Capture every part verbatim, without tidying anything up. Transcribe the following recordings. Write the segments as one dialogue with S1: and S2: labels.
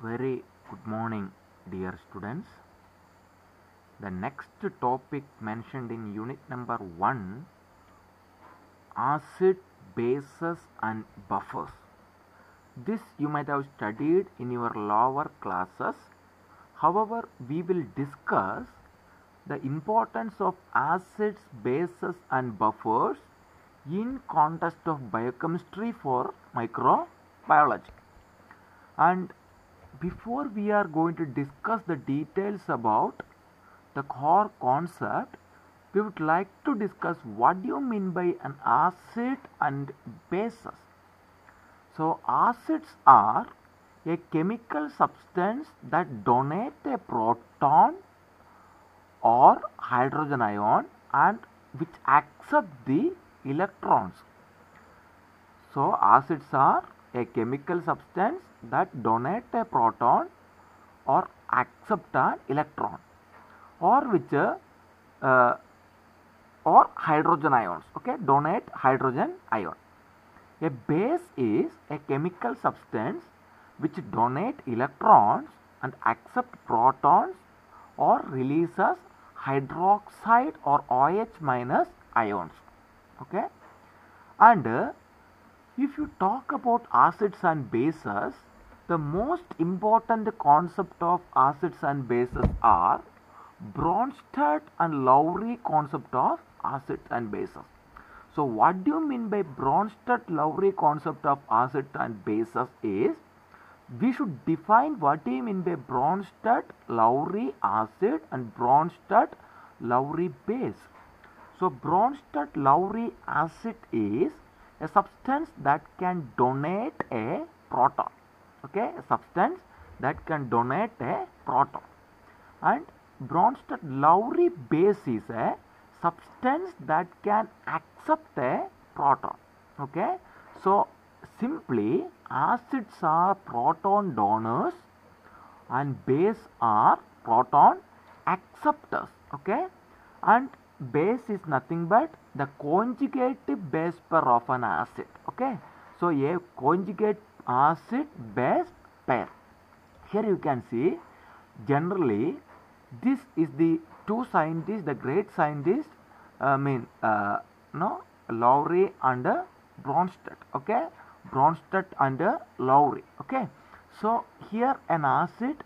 S1: Very good morning, dear students. The next topic mentioned in unit number one, acid, bases and buffers. This you might have studied in your lower classes. However, we will discuss the importance of acids, bases and buffers in context of biochemistry for microbiology. And before we are going to discuss the details about the core concept, we would like to discuss what do you mean by an acid and bases. So acids are a chemical substance that donate a proton or hydrogen ion and which accept the electrons. So acids are a chemical substance that donate a proton or accept an electron or which uh, uh, or hydrogen ions, okay, donate hydrogen ion. A base is a chemical substance which donate electrons and accept protons or releases hydroxide or OH minus ions, okay. And uh, if you talk about acids and bases, the most important concept of acids and bases are Bronsted and Lowry concept of acids and bases. So what do you mean by Bronsted-Lowry concept of acids and bases is, we should define what do you mean by Bronsted-Lowry acid and Bronsted-Lowry base. So Bronsted-Lowry acid is a substance that can donate a proton, okay, a substance that can donate a proton. And Bronsted-Lowry base is a substance that can accept a proton, okay. So simply acids are proton donors and base are proton acceptors, okay. And base is nothing but the conjugative base pair of an acid, okay. So a conjugate acid base pair. Here you can see generally this is the two scientists, the great scientists, I mean uh, no Lowry and uh, Bronsted, okay, Bronsted and uh, Lowry, okay. So here an acid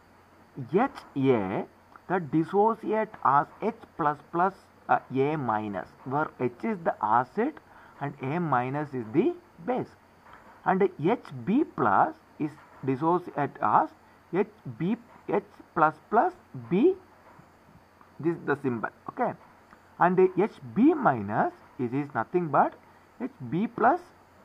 S1: H A that dissociate as H plus plus uh, A minus, where H is the acid and A minus is the base, and H B plus is dissociate as H B H plus plus B, this is the symbol, okay, and H B minus it is nothing but H B plus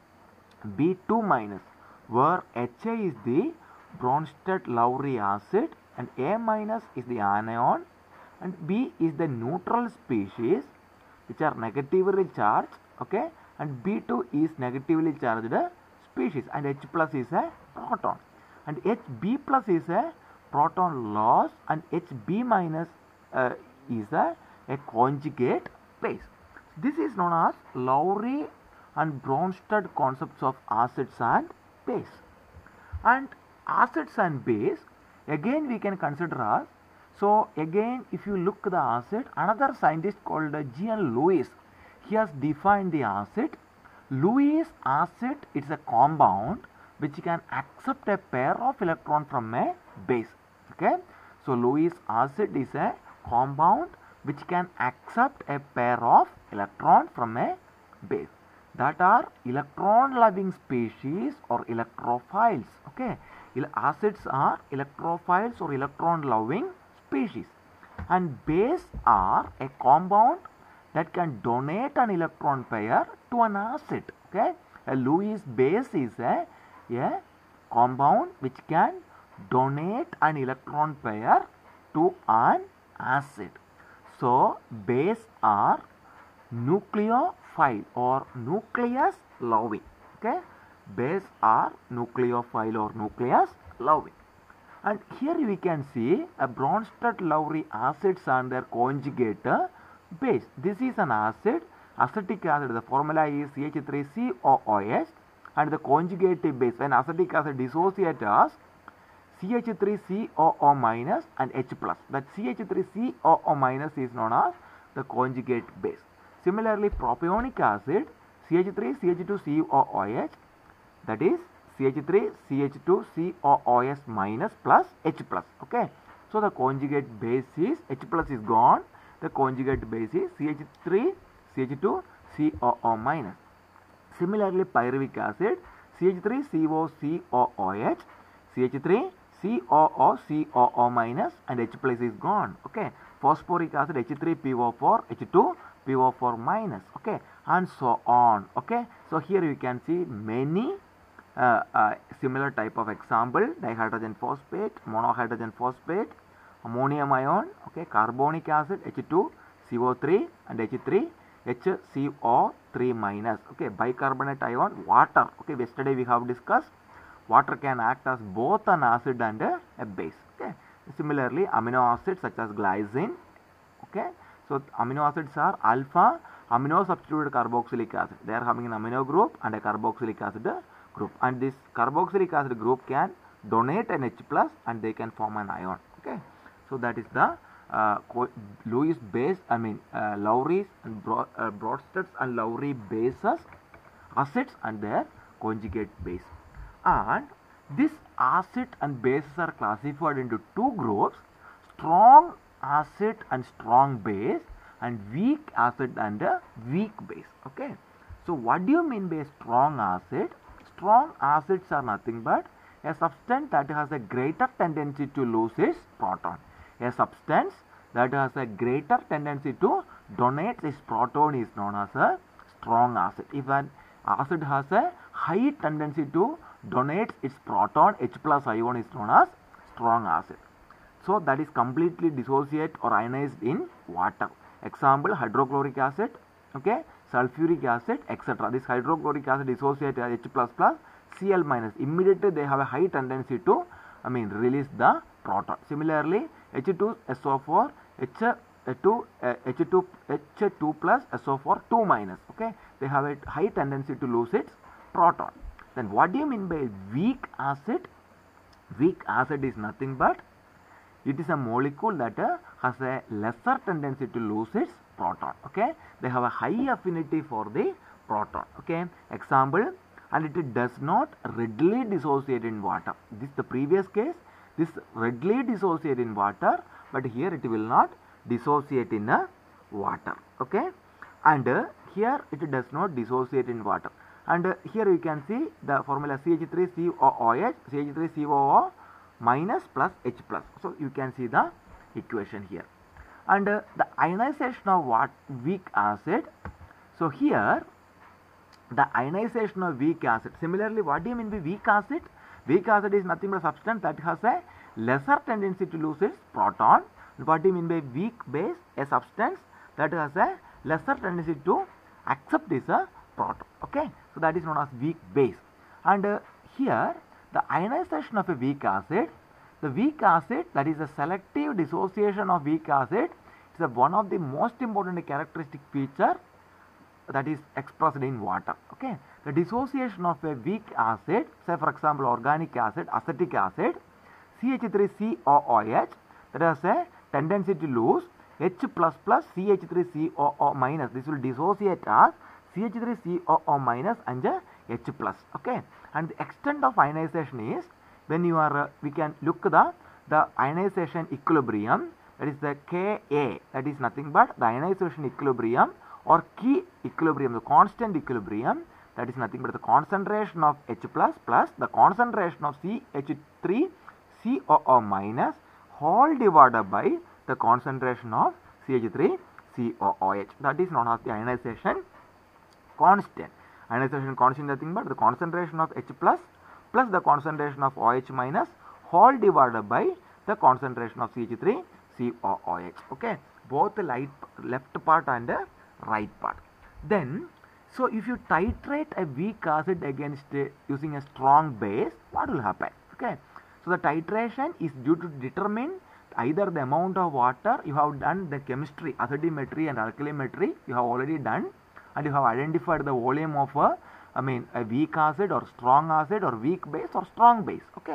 S1: B two minus, where H A is the Bronsted-Lowry acid and A minus is the anion and B is the neutral species which are negatively charged, okay, and B two is negatively charged species and H plus is a proton and H B plus is a proton loss and H B minus uh, is a, a conjugate base. This is known as Lowry and Bronsted concepts of acids and base. And acids and base again we can consider as, so again if you look the acid, another scientist called Jean Louis, he has defined the acid. Louis acid is a compound which can accept a pair of electron from a base, okay. So Louis acid is a compound which can accept a pair of electron from a base, that are electron loving species or electrophiles, okay. Acids are electrophiles or electron loving species and base are a compound that can donate an electron pair to an acid, okay. A Lewis base is a, a compound which can donate an electron pair to an acid. So base are nucleophile or nucleus loving, okay. Base are nucleophile or nucleus loving. And here we can see a Bronsted-Lowry acids and their conjugate base. This is an acid, acetic acid, the formula is C H three C O O H and the conjugative base when acetic acid dissociates as C H three C O O minus and H plus. That C H three C O O minus is known as the conjugate base. Similarly, propionic acid C H three C H two C O O H, that is C H three C H two C O O S minus plus H plus. Okay. So the conjugate base is H plus is gone. The conjugate base is C H three C H two C O O minus. Similarly, pyruvic acid C H three C O C O O H, C H three C O O C O O minus and H plus is gone. Okay. Phosphoric acid H three P O four, H two P O four minus. Okay. And so on. Okay. So here you can see many uh, uh, similar type of example: dihydrogen phosphate, monohydrogen phosphate, ammonium ion. Okay. Carbonic acid H two C O three and H three H C O three minus. Okay. Bicarbonate ion, water. Okay. Yesterday we have discussed water can act as both an acid and a, a base. Okay. Similarly, amino acids such as glycine. Okay. So amino acids are alpha amino substituted carboxylic acid. They are having an amino group and a carboxylic acid group. And this carboxylic acid group can donate an H plus and they can form an ion. Okay. So that is the uh, Lewis base. I mean uh, Lowry's and Bro uh, Brostedt's and Lowry bases, acids and their conjugate base. And this acid and bases are classified into two groups: strong acid and strong base, and weak acid and a weak base. Okay. So what do you mean by strong acid? Strong acids are nothing but a substance that has a greater tendency to lose its proton. A substance that has a greater tendency to donate its proton is known as a strong acid. If an acid has a high tendency to donate its proton, H plus ion is known as strong acid. So that is completely dissociate or ionized in water. Example, hydrochloric acid, okay, sulfuric acid, et cetera. This hydrochloric acid dissociate as H plus plus Cl minus. Immediately they have a high tendency to, I mean, release the proton. Similarly, H two S O four, H two H two H two plus S O four two minus. Okay, they have a high tendency to lose its proton. Then what do you mean by weak acid? Weak acid is nothing but it is a molecule that uh, has a lesser tendency to lose its proton. Okay, they have a high affinity for the proton. Okay, example, and it does not readily dissociate in water. This the previous case. This readily dissociate in water, but here it will not dissociate in uh, water. Okay, and uh, here it does not dissociate in water. And uh, here you can see the formula C H three C O O H, C H three C O O minus plus H plus. So you can see the equation here. And uh, the ionization of what weak acid. So here the ionization of weak acid. Similarly, what do you mean by weak acid? Weak acid is nothing but a substance that has a lesser tendency to lose its proton. What do you mean by weak base? A substance that has a lesser tendency to accept this uh, proton. Okay, so that is known as weak base. And uh, here the ionization of a weak acid, the weak acid, that is a selective dissociation of weak acid, is a one of the most important characteristic feature that is expressed in water. Okay, the dissociation of a weak acid, say for example organic acid, acetic acid, C H three C O O H, that has a tendency to lose H plus plus C H three C O O minus. This will dissociate as C H three C O O minus and H plus. Okay, and the extent of ionization is when you are uh, we can look the the ionization equilibrium, that is the Ka, that is nothing but the ionization equilibrium or key equilibrium, the constant equilibrium, that is nothing but the concentration of H plus plus the concentration of C H three C O O minus whole divided by the concentration of C H three C O O H. That is known as the ionization constant. Ionization constant is nothing but the concentration of H plus plus the concentration of OH minus whole divided by the concentration of C H three C O O H. Okay, both the light, left part and the right part. Then, so if you titrate a weak acid against uh, using a strong base, what will happen? Okay, so the titration is due to determine either the amount of water you have done, the chemistry, acidimetry and alkalimetry you have already done, and you have identified the volume of a, I mean a weak acid or strong acid or weak base or strong base. Okay,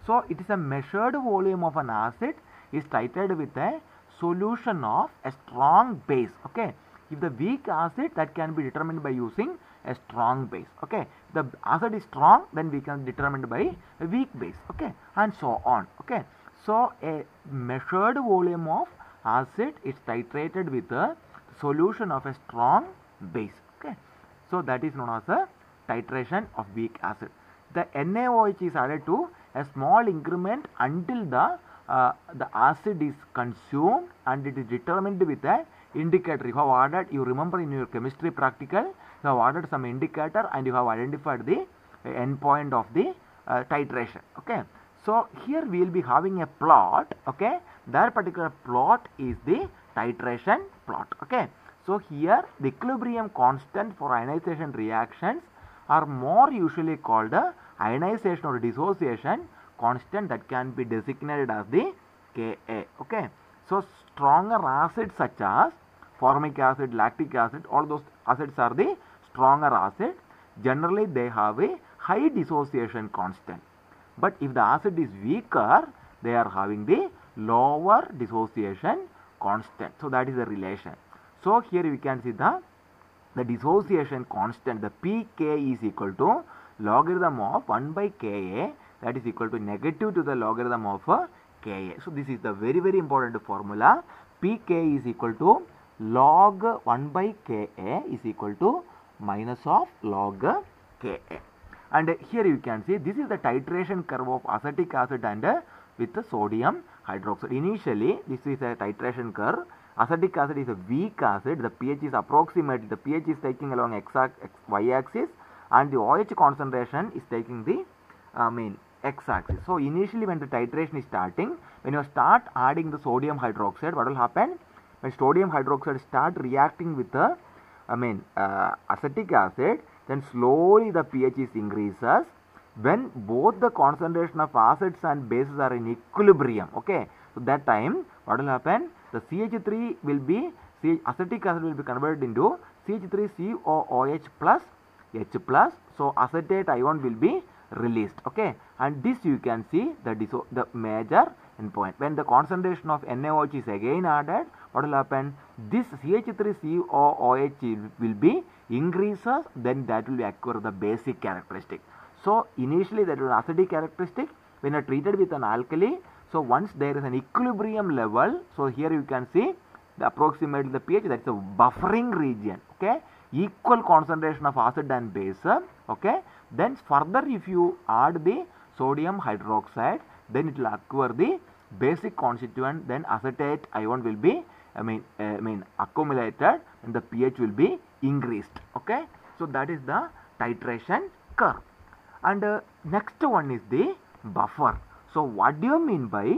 S1: So it is a measured volume of an acid is titrated with a solution of a strong base. Okay, if the weak acid, that can be determined by using a strong base. Okay, the acid is strong, then we can determine by a weak base. Okay, and so on. Okay, so a measured volume of acid is titrated with a solution of a strong base. Okay, so that is known as a titration of weak acid. The NaOH is added to a small increment until the uh, the acid is consumed, and it is determined with a indicator. You have added, you remember in your chemistry practical, you have added some indicator and you have identified the end point of the uh, titration. Okay, so here we will be having a plot. Okay, that particular plot is the titration plot. Okay, so here the equilibrium constant for ionization reactions are more usually called a ionization or dissociation constant, that can be designated as the Ka. Okay, so stronger acids such as formic acid, lactic acid, all those acids are the stronger acid. Generally they have a high dissociation constant, but if the acid is weaker, they are having the lower dissociation constant. So that is the relation. So here we can see the the dissociation constant, the pK is equal to logarithm of one by Ka, that is equal to negative to the logarithm of uh, Ka. So this is the very very important formula. Pk is equal to log one by Ka is equal to minus of log Ka. And here you can see this is the titration curve of acetic acid and uh, with the sodium hydroxide. Initially this is a titration curve. Acetic acid is a weak acid. The pH is approximately, the pH is taking along x, x y axis, and the OH concentration is taking the I mean x axis. So initially when the titration is starting, when you start adding the sodium hydroxide, what will happen? When sodium hydroxide start reacting with the I mean uh, acetic acid, then slowly the pH is increases. When both the concentration of acids and bases are in equilibrium, okay, so that time what will happen? The C H three will be, acetic acid will be converted into C H three C O O H plus H plus. So acetate ion will be released. Okay, and this you can see the the major endpoint. When the concentration of NaOH is again added, what will happen? This C H three C O O H will be increases, then that will acquire the basic characteristic. So initially that is acidic characteristic. When are treated with an alkali, so once there is an equilibrium level, so here you can see the approximately the pH, that is a buffering region. Okay, equal concentration of acid and base. Okay, then further if you add the sodium hydroxide, then it will acquire the basic constituent, then acetate ion will be I mean uh, I mean accumulated, and the pH will be increased. Okay, so that is the titration curve. And uh, next one is the buffer. So what do you mean by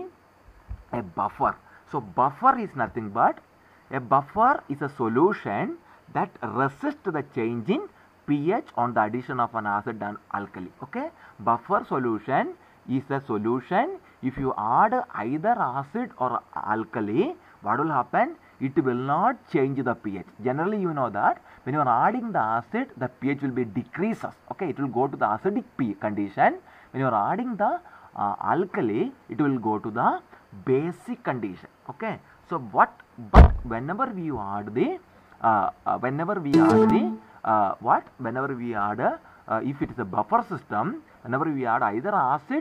S1: a buffer? So buffer is nothing but, a buffer is a solution that resists the change in pH on the addition of an acid and alkali. Okay, buffer solution is a solution if you add either acid or alkali, what will happen? It will not change the pH. Generally you know that when you are adding the acid, the pH will be decreases. Okay, it will go to the acidic pH condition. When you are adding the uh, alkali, it will go to the basic condition. Okay, so what, but whenever we add the uh, uh, whenever we add the uh, what whenever we add a, uh, if it is a buffer system, whenever we add either acid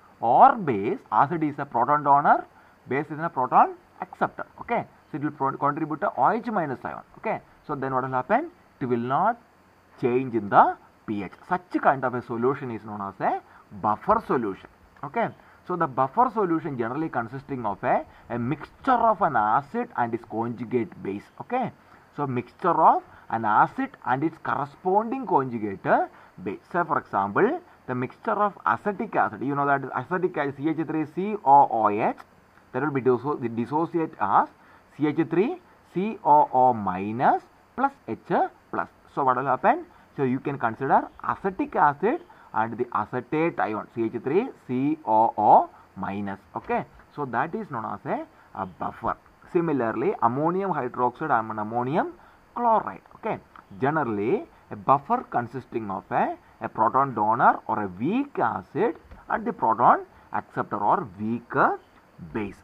S1: or base, acid is a proton donor, base is a proton acceptor. Okay, so it will contribute to OH minus ion. Okay, so then what will happen? It will not change in the pH. Such kind of a solution is known as a buffer solution. Okay, so the buffer solution generally consisting of a, a mixture of an acid and its conjugate base. Okay, so mixture of an acid and its corresponding conjugate base. Say for example, the mixture of acetic acid, you know that acetic acid C H three C O O H, that will be dissociate as C H three C O O minus plus H plus. So what will happen? So you can consider acetic acid and the acetate ion C H three C O O minus. Okay, so that is known as a, a buffer. Similarly, ammonium hydroxide and ammonium chloride. Okay, generally a buffer consisting of a, a proton donor or a weak acid and the proton acceptor or weak base.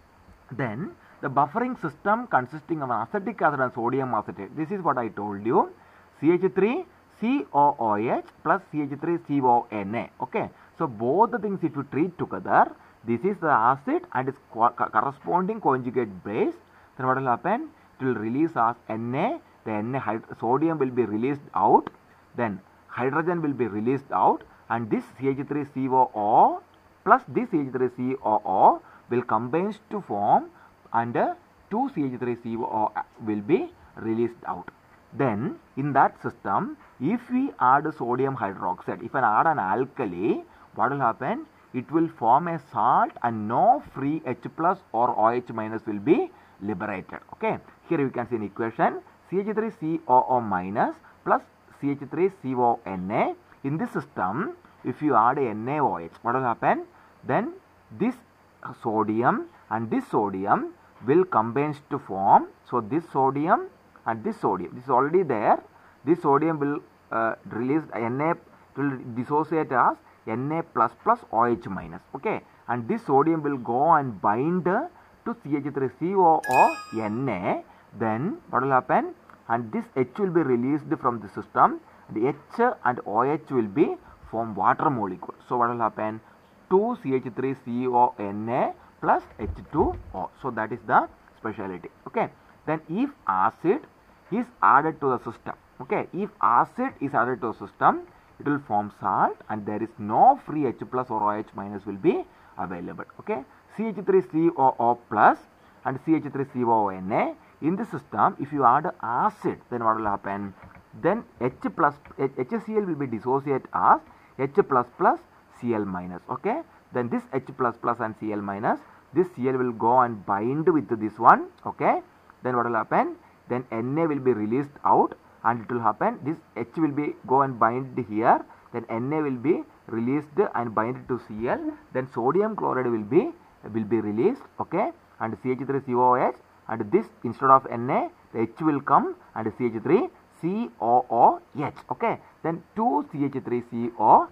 S1: Then the buffering system consisting of an acetic acid and sodium acetate. This is what I told you. C H three C O O H plus C H three C O N A. Okay. So both the things if you treat together, this is the acid and its co corresponding conjugate base. Then what will happen? It will release as Na. The Na sodium will be released out. Then hydrogen will be released out, and this C H three C O O plus this C H three C O O will combine to form, and uh, two C H three C O O will be released out. Then in that system, if we add sodium hydroxide, if I add an alkali, what will happen? It will form a salt and no free H plus or OH minus will be liberated. Okay. Here you can see an equation C H three C O O minus plus C H three C O N A. In this system, if you add a NaOH, what will happen? Then this sodium and this sodium will combine to form. So this sodium and this sodium, this is already there. This sodium will uh, release Na, will dissociate as Na plus plus OH minus. Okay, and this sodium will go and bind to C H three C O O Na. Then what will happen? And this H will be released from the system. The H and OH will be form water molecule. So what will happen? two C H three C O Na plus H two O. So that is the speciality. Okay. Then if acid is added to the system, okay, if acid is added to the system, it will form salt and there is no free H plus or OH minus will be available. Okay. C H three C O O plus and C H three C O Na. In the system, if you add acid, then what will happen? Then H plus HCl will be dissociate as H plus plus Cl minus. Okay. Then this H plus plus and Cl minus, this Cl will go and bind with this one. Okay. Then what will happen? Then Na will be released out, and it will happen. This H will be go and bind here. Then Na will be released and bind to Cl. Then sodium chloride will be will be released. Okay. And C H three C O H. And this instead of Na, the H will come and C H three C O O H. Okay. Then two C H three C O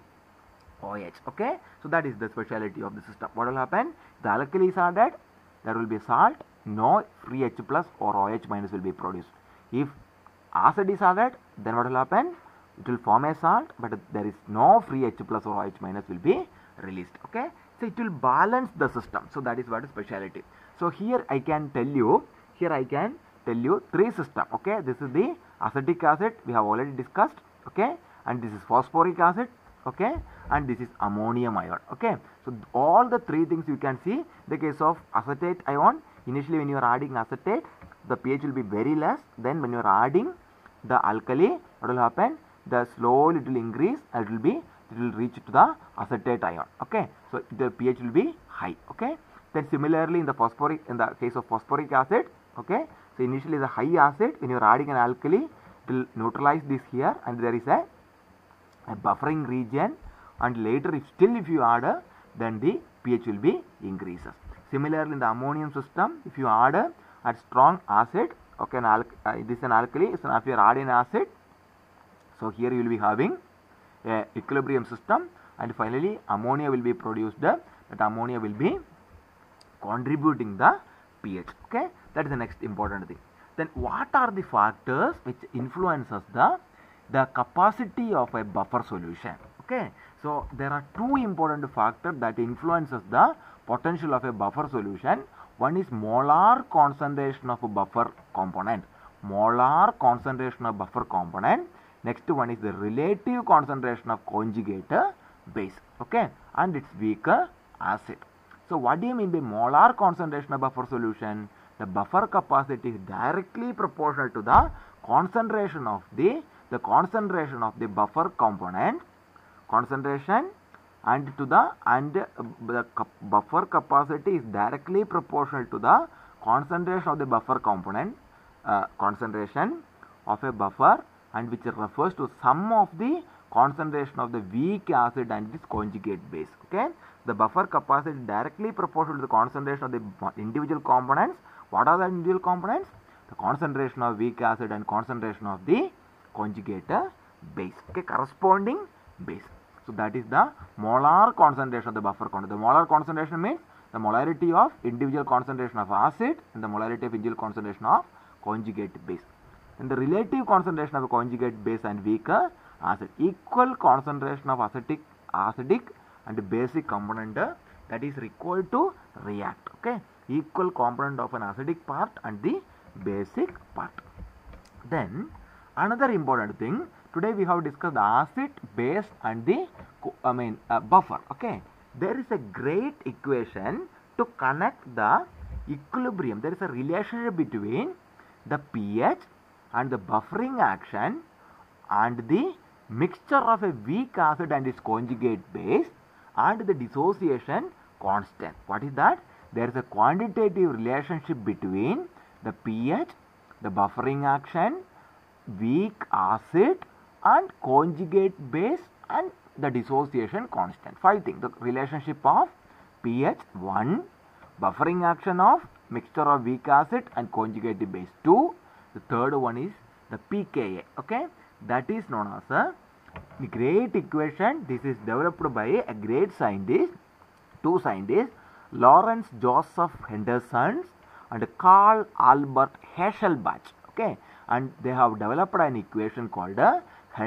S1: O H. Okay. So that is the speciality of the system. What will happen? The alkali is added, there will be salt, no free H plus or OH minus will be produced. If acid is added, then what will happen? It will form a salt, but there is no free H plus or OH minus will be released. Okay. So it will balance the system. So that is what is speciality. So here I can tell you, here I can tell you three systems. Okay, this is the acetic acid we have already discussed. Okay, and this is phosphoric acid. Okay, and this is ammonium ion. Okay, so all the three things you can see. The case of acetate ion, initially when you are adding acetate, the pH will be very less. Then when you are adding the alkali, what will happen? The slowly it will increase and it will be it will reach to the acetate ion. Okay, so the pH will be high. Okay. Then similarly in the phosphoric, in the case of phosphoric acid, okay, so initially the high acid, when you are adding an alkali, it will neutralize this here and there is a, a buffering region, and later if still if you add a, then the pH will be increases. Similarly in the ammonium system, if you add a, a strong acid, okay, an alk uh, this is an alkali, so if you are adding acid, so here you will be having a equilibrium system, and finally ammonia will be produced, that ammonia will be contributing the pH. Okay, that is the next important thing. Then what are the factors which influences the the capacity of a buffer solution? Okay, so there are two important factors that influences the potential of a buffer solution. One is molar concentration of a buffer component, molar concentration of buffer component. Next one is the relative concentration of conjugate base. Okay, and its weaker acid. So what do you mean by molar concentration of buffer solution? The buffer capacity is directly proportional to the concentration of the the concentration of the buffer component, concentration, and to the and uh, the buffer capacity is directly proportional to the concentration of the buffer component, uh, concentration of a buffer, and which refers to sum of the concentration of the weak acid and its conjugate base. Okay. The buffer capacity is directly proportional to the concentration of the individual components. What are the individual components? The concentration of weak acid and concentration of the conjugate base. Okay, corresponding base. So that is the molar concentration of the buffer content. The molar concentration means the molarity of individual concentration of acid and the molarity of individual concentration of conjugate base. And the relative concentration of a conjugate base and weak acid. Equal concentration of acidic, acidic and basic component that is required to react. Okay, equal component of an acidic part and the basic part. Then another important thing, today we have discussed the acid, base and the I mean uh, buffer. Okay, there is a great equation to connect the equilibrium. There is a relationship between the pH and the buffering action and the mixture of a weak acid and its conjugate base and the dissociation constant. What is that? There is a quantitative relationship between the pH, the buffering action, weak acid and conjugate base and the dissociation constant. Five things. The relationship of pH one, buffering action of mixture of weak acid and conjugate base two. The third one is the pKa. Okay, that is known as a great equation. This is developed by a great scientist, two scientists, Lawrence Joseph Henderson and Carl Albert Hasselbalch. Okay, and they have developed an equation called the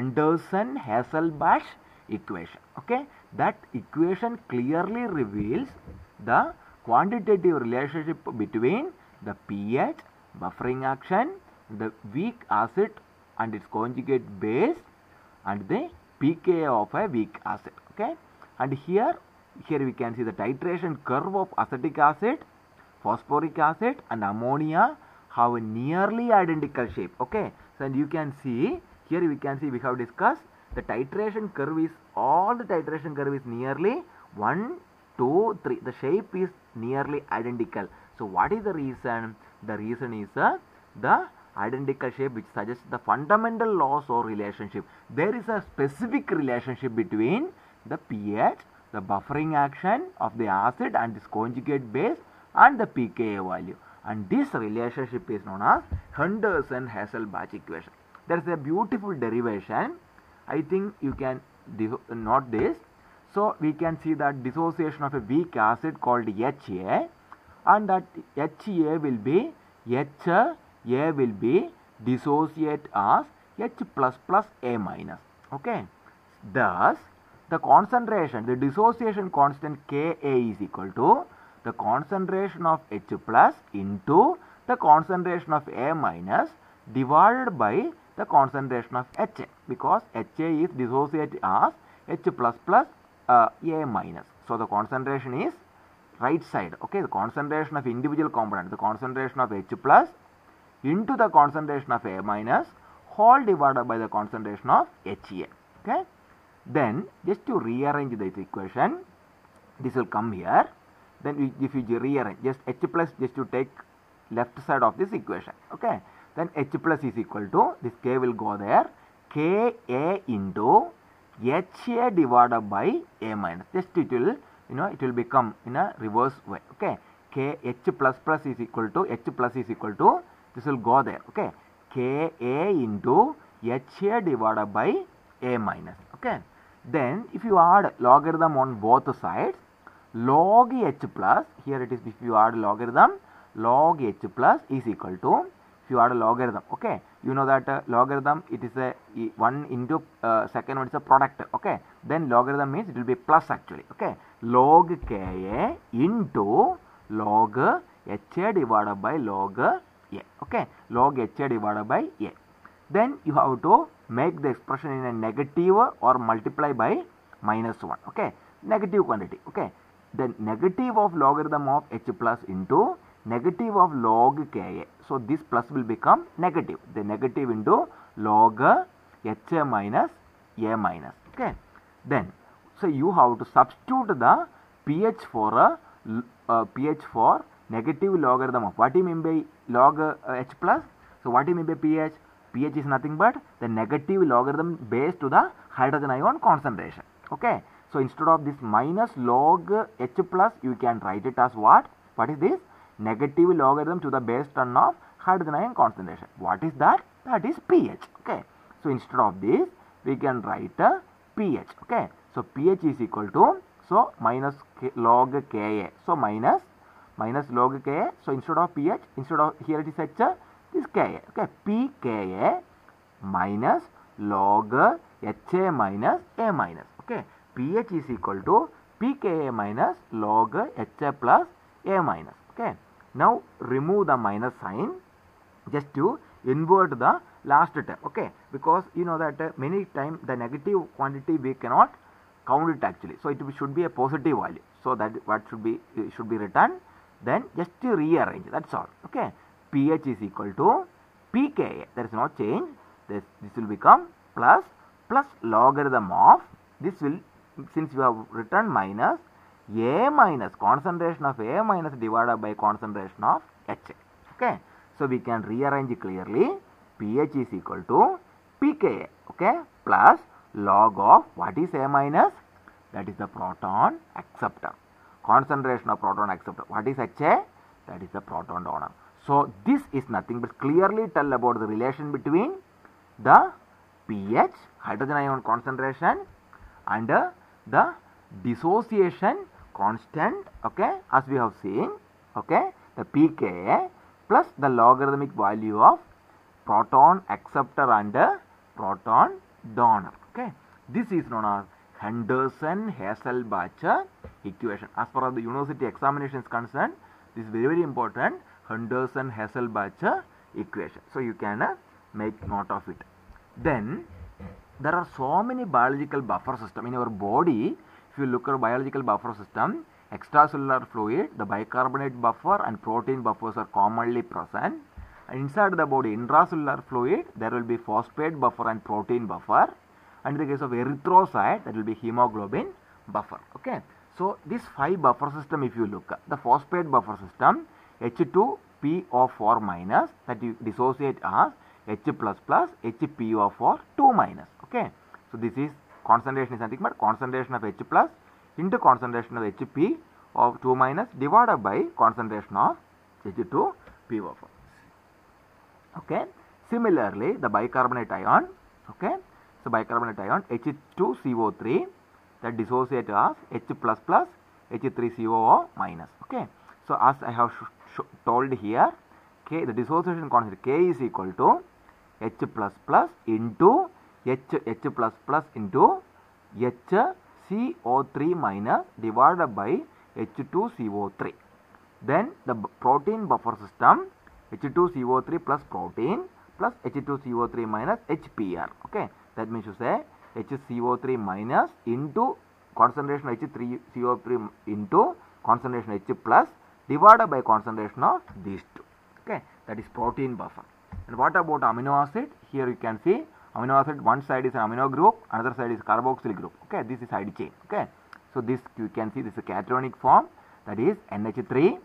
S1: Henderson-Hasselbalch equation. Okay, that equation clearly reveals the quantitative relationship between the pH, buffering action, the weak acid and its conjugate base and the pKa of a weak acid. Okay, and here here we can see the titration curve of acetic acid, phosphoric acid and ammonia have a nearly identical shape. Okay, so and you can see here we can see we have discussed the titration curve is all the titration curve is nearly one, two, three. The shape is nearly identical. So what is the reason? The reason is uh, the identical shape, which suggests the fundamental laws or relationship. There is a specific relationship between the pH, the buffering action of the acid and its conjugate base and the pKa value. And this relationship is known as Henderson-Hasselbalch equation. There is a beautiful derivation. I think you can note this. So we can see that dissociation of a weak acid called H A, and that H A will be H A will be dissociate as H plus plus A minus. Okay. Thus, the concentration, the dissociation constant Ka is equal to the concentration of H plus into the concentration of A minus divided by the concentration of Ha, because Ha is dissociated as H plus plus uh, A minus. So the concentration is right side. Okay, the concentration of individual component, the concentration of H plus into the concentration of A minus whole divided by the concentration of Ha. Okay, then just to rearrange this equation, this will come here. Then we, if you rearrange, just H plus, just to take left side of this equation. Okay, then H plus is equal to, this K will go there, Ka into Ha divided by A minus. Just it will, you know, it will become in a reverse way. Okay, K H plus plus is equal to, H plus is equal to, this will go there. Okay, Ka into Ha divided by A minus. Okay, then if you add logarithm on both sides, log H plus, here it is, if you add logarithm, log H plus is equal to, if you add a logarithm, okay, you know that uh, logarithm, it is a one into uh, second one is a product. Okay, then logarithm means it will be plus actually. Okay, log Ka into log Ha divided by log A. Okay, log Ha divided by A. Then you have to make the expression in a negative or multiply by minus one. Okay, negative quantity. Okay, then negative of logarithm of H plus into negative of log Ka. So this plus will become negative. The negative into log Ha minus A minus. Okay, then so you have to substitute the pH for a uh, pH for negative logarithm of, what do you mean by log uh, H plus? So what do you mean by pH? pH is nothing but the negative logarithm base to the hydrogen ion concentration. Okay, so instead of this minus log H plus, you can write it as what? What is this? Negative logarithm to the base ten of hydrogen ion concentration. What is that? That is pH. Okay, so instead of this, we can write a pH. Okay, So pH is equal to, so minus K, log Ka. So minus minus log Ka. So instead of pH, instead of here it is H, this Ka. Okay, pKa minus log Ha minus A minus. Okay, pH is equal to pKa minus log Ha plus A minus. Okay, now remove the minus sign just to invert the last term. Okay, because you know that uh, many times the negative quantity we cannot count it actually, so it should be a positive value. So that what should be uh, should be written, then just to rearrange, that's all. Okay, pH is equal to pKa, there is no change. This this will become plus plus logarithm of this will, since you have written minus A minus concentration of A minus divided by concentration of H. Okay, so we can rearrange clearly. pH is equal to pKa, okay, plus log of what is A minus? That is the proton acceptor. Concentration of proton acceptor. What is Ha? That is the proton donor. So this is nothing but clearly tell about the relation between the pH, hydrogen ion concentration, and uh, the dissociation constant, okay, as we have seen, okay, the pKa plus the logarithmic value of proton acceptor and uh, proton donor. Okay, this is known as Henderson-Hasselbalch equation. As far as the university examination is concerned, this is very very important, Henderson-Hasselbalch equation. So you can uh, make note of it. Then there are so many biological buffer system in our body. If you look at biological buffer system, extracellular fluid, the bicarbonate buffer and protein buffers are commonly present. And inside the body, intracellular fluid, there will be phosphate buffer and protein buffer. And in the case of erythrocyte, that will be hemoglobin buffer. Okay. So this five buffer system, if you look at the phosphate buffer system, H two P O four minus, that you dissociate as H plus plus H P O four two minus. Okay. So this is concentration is nothing but concentration of H plus into concentration of H P of two minus divided by concentration of H two P O four. Okay. Similarly, the bicarbonate ion. Okay. So bicarbonate ion H two C O three, that dissociate as H plus plus H three C O O minus. Okay. So as I have told here, K, the dissociation constant K is equal to H plus plus into H H plus plus into H C O three minus divided by H two C O three. Then the protein buffer system, H two C O three plus protein plus H two C O three minus H P R. Okay, that means you say H C O three minus into concentration H three C O three into concentration H plus divided by concentration of these two. Okay, that is protein buffer. And what about amino acid? Here you can see amino acid, one side is an amino group, another side is carboxyl group. Okay, this is side chain. Okay, so this you can see this is a cationic form, that is N H three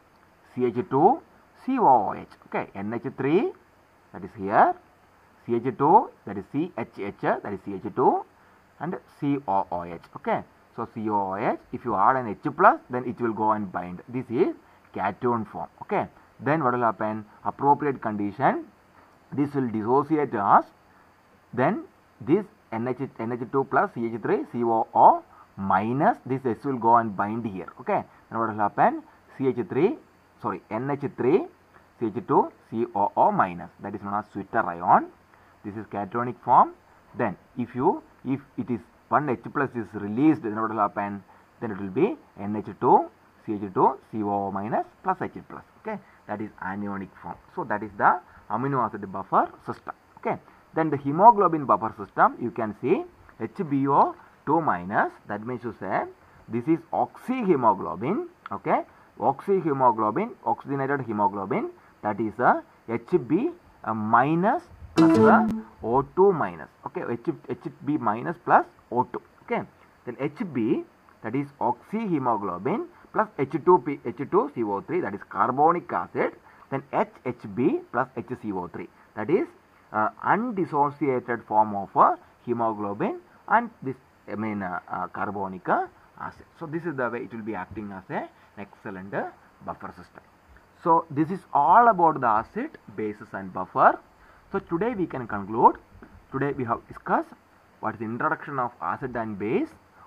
S1: C H two C O O H. Okay, N H three, that is here, C H two, that is C H H, that is C H two, and C O O H. Okay, so C O O H, if you add an H plus, then it will go and bind. This is cation form. Okay, then what will happen? Appropriate condition, this will dissociate as, then this N H two plus C H three C O O minus this S will go and bind here. Okay, then what will happen? C H three, sorry, N H three C H two C O O minus, that is known as Switter ion. This is cationic form. Then if you if it is one H plus is released, then what will happen? Then it will be N H two C H two C O O minus plus H plus. Okay, that is anionic form. So that is the amino acid buffer system. Okay, then the hemoglobin buffer system, you can see H B O two minus, that means you say this is oxyhemoglobin. Okay, oxyhemoglobin, oxygenated hemoglobin, that is a H B uh, minus plus the O two minus. Okay, H, HB minus plus O two. Okay, then H B, that is oxyhemoglobin plus H two P, H two C O three, that is carbonic acid, then H H B plus H C O three, that is uh, undissociated form of uh, hemoglobin and this I mean uh, uh, carbonic uh, acid. So this is the way it will be acting as a excellent uh, buffer system. So this is all about the acid, bases and buffer. So today we can conclude. Today we have discussed what is the introduction of acid and base,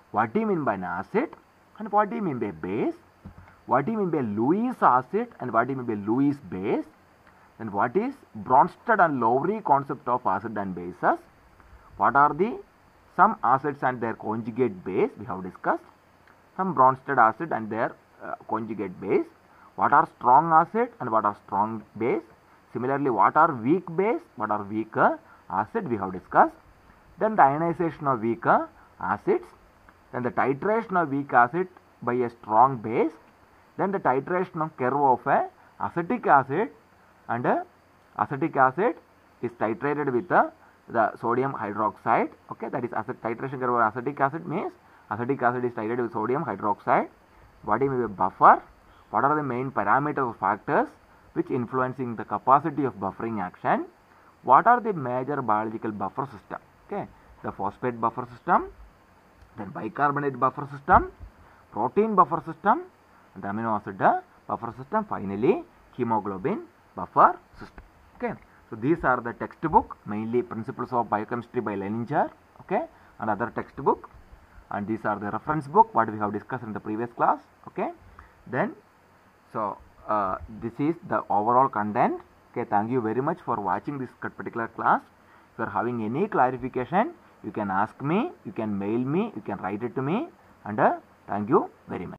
S1: what do you mean by an acid and what do you mean by base, what do you mean by Lewis acid and what do you mean by Lewis base, then what is Bronsted and Lowry concept of acid and bases, what are the some acids and their conjugate base we have discussed, some Bronsted acid and their uh, conjugate base, what are strong acid and what are strong base, similarly what are weak base, what are weak uh, acid we have discussed, then the ionization of weak uh, acids, then the titration of weak acid by a strong base, then the titration of curve of a acetic acid, and uh, acetic acid is titrated with uh, the sodium hydroxide. Okay, that is acid titration curve of acetic acid means acetic acid is titrated with sodium hydroxide. What do you mean by buffer? What are the main parameters or factors which influencing the capacity of buffering action? What are the major biological buffer system? Okay, the phosphate buffer system, then bicarbonate buffer system, protein buffer system, and the amino acid buffer system, finally hemoglobin buffer system. Okay, so these are the textbook, mainly Principles of Biochemistry by Leininger, okay, and other textbook, and these are the reference book what we have discussed in the previous class. Okay, then so uh, this is the overall content. Okay, thank you very much for watching this particular class. If you are having any clarification, you can ask me, you can mail me, you can write it to me, and uh, thank you very much.